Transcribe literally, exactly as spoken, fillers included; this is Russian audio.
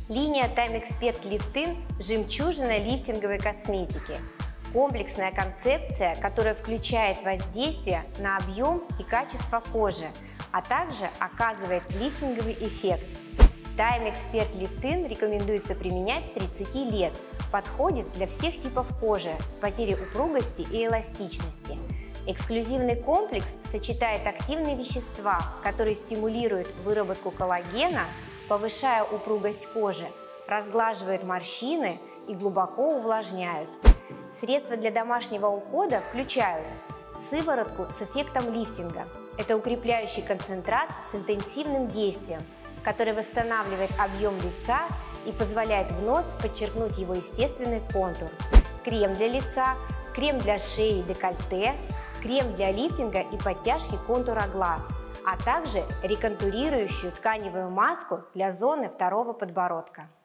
Линия Time Expert Lift-In – жемчужина лифтинговой косметики. Комплексная концепция, которая включает воздействие на объем и качество кожи, а также оказывает лифтинговый эффект. Time Expert Lift-In рекомендуется применять с тридцати лет. Подходит для всех типов кожи с потерей упругости и эластичности. Эксклюзивный комплекс сочетает активные вещества, которые стимулируют выработку коллагена, повышая упругость кожи, разглаживают морщины и глубоко увлажняют. Средства для домашнего ухода включают сыворотку с эффектом лифтинга. Это укрепляющий концентрат с интенсивным действием, который восстанавливает объем лица и позволяет вновь подчеркнуть его естественный контур. Крем для лица, крем для шеи и декольте, крем для лифтинга и подтяжки контура глаз, а также реконтурирующую тканевую маску для зоны второго подбородка.